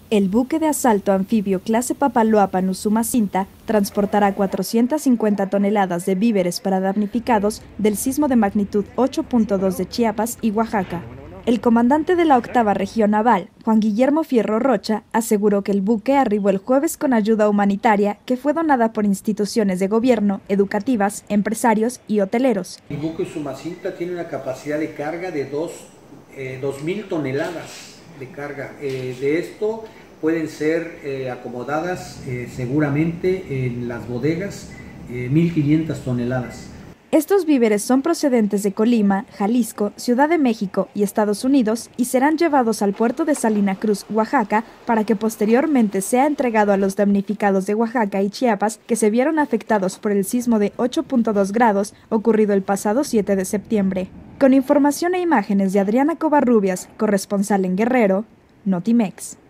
El buque de asalto anfibio clase Papaloapan Usumacinta transportará 450 toneladas de víveres para damnificados del sismo de magnitud 8.2 de Chiapas y Oaxaca. El comandante de la octava región naval, Juan Guillermo Fierro Rocha, aseguró que el buque arribó el jueves con ayuda humanitaria que fue donada por instituciones de gobierno, educativas, empresarios y hoteleros. El buque Usumacinta tiene una capacidad de carga de 2.000 toneladas de carga. De esto pueden ser acomodadas seguramente en las bodegas 1.500 toneladas. Estos víveres son procedentes de Colima, Jalisco, Ciudad de México y Estados Unidos y serán llevados al puerto de Salina Cruz, Oaxaca, para que posteriormente sea entregado a los damnificados de Oaxaca y Chiapas que se vieron afectados por el sismo de 8.2 grados ocurrido el pasado 7 de septiembre. Con información e imágenes de Adriana Covarrubias, corresponsal en Guerrero, Notimex.